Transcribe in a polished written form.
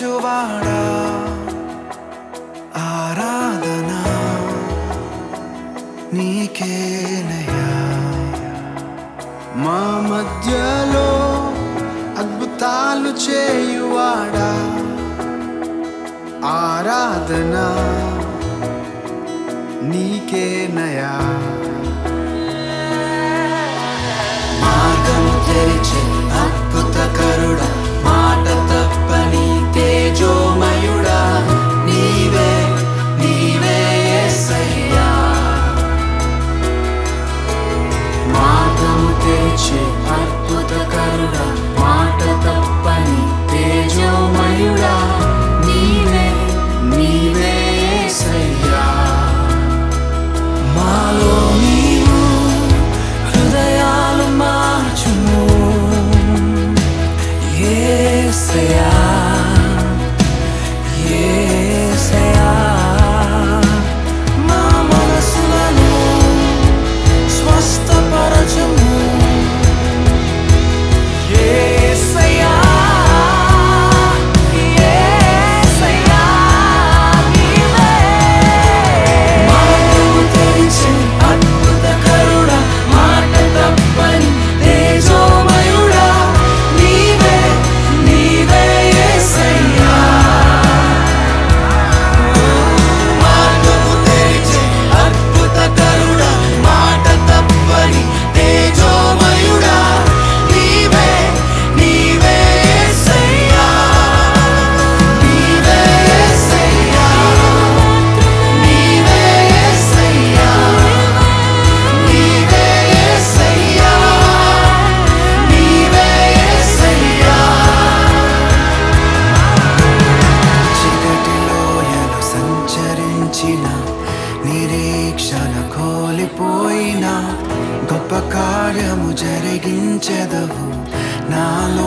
ఓదార్చువాడా ఆరాధనా నీకేనయ్యా మా మధ్యలో అద్భుతాలు చేయువాడా ఆరాధనా నీకేనయ్యా మార్గము తెరిచే అద్భుతకరుడా మాట తప్పని తేజోమయుడా నీవే నీవే యేసయ్యా మార్గము తెరిచే అద్భుతకరుడా మాట తప్పని తేజోమయుడా నీవే నీవే యేసయ్యా మాలో నీవు హృదయాలు మార్చుము యేసయ్యా యేసయ్యా మా మనసులను స్వస్థపరచుము యేసయ్యా యేసయ్యా నీవే మార్గము తెరిచే అద్భుతకరుడా మాట తప్పని తేజోమయుడా నీవే నీవే యేసయ్యా మార్గము తెరిచే అద్భుతకరుడా మాట తప్పని తేజోమయుడా నీవే నీవే యేసయ్యా నీవే యేసయ్యా నీవే యేసయ్యా నీవే యేసయ్యా నీవే యేసయ్యా చీకటిలోయలో సంచరించిన నిరీక్షణ కోల్పోయిన గొప్ప కార్యము జరిగించెదవు నాలో